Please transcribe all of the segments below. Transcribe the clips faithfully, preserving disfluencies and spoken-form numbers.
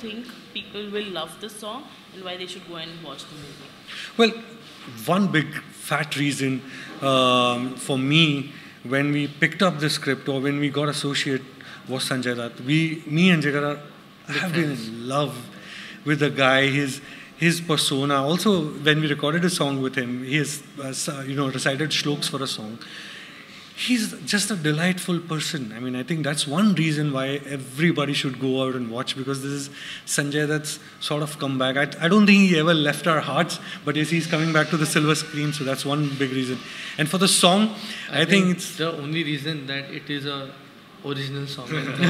think people will love the song and why they should go and watch the movie? Well, one big fat reason um, for me when we picked up the script or when we got associate was Sanjay Dutt. We, me and Jagara have been in love with the guy. His his persona. Also, when we recorded a song with him, he has uh, you know recited shloks for a song. He's just a delightful person. I mean, I think that's one reason why everybody should go out and watch, because this is Sanjay Dutt's sort of comeback. I, I don't think he ever left our hearts, but yes, he's coming back to the silver screen, so that's one big reason. And for the song, I, I think, think it's... the only reason that it is a original song.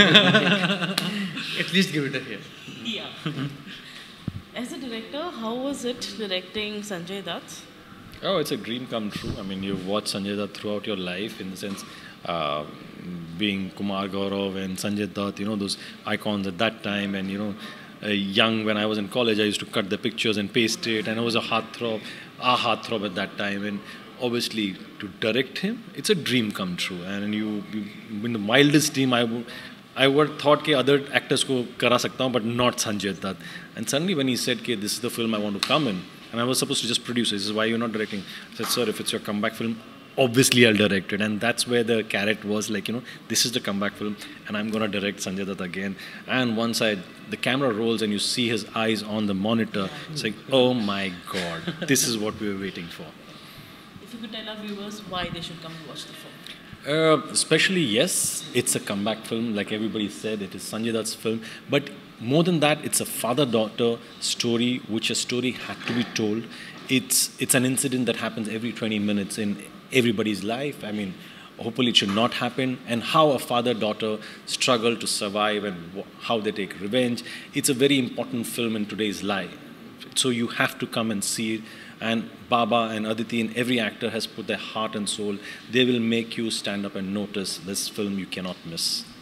At least give it a hear. Yeah. As a director, how was it directing Sanjay Dutt? Oh, it's a dream come true. I mean, you've watched Sanjay Dutt throughout your life, in the sense, uh, being Kumar Gaurav and Sanjay Dutt, you know, those icons at that time. And, you know, uh, young, when I was in college, I used to cut the pictures and paste it. And I was a heartthrob, a heartthrob at that time. And obviously, to direct him, it's a dream come true. And you, you in the wildest dream, I would... I would thought that other actors ko kara sakta hu, but not Sanjay Dutt. And suddenly when he said, "Ke this is the film I want to come in," and I was supposed to just produce it. This is why you're not directing. I said, "Sir, if it's your comeback film, obviously I'll direct it." And that's where the carrot was, like, you know, this is the comeback film, and I'm gonna direct Sanjay Dutt again. And once I, the camera rolls and you see his eyes on the monitor, it's like, oh my God, this is what we were waiting for. If you could tell our viewers why they should come to watch the film. Uh, especially, yes, it's a comeback film, like everybody said. It is Sanjay Dutt's film, but more than that, it's a father-daughter story, which a story had to be told. It's it's an incident that happens every twenty minutes in everybody's life. I mean, hopefully it should not happen. And how a father-daughter struggle to survive and how they take revenge. It's a very important film in today's life. So you have to come and see it. And Baba and Aditi and every actor has put their heart and soul. They will make you stand up and notice this film you cannot miss.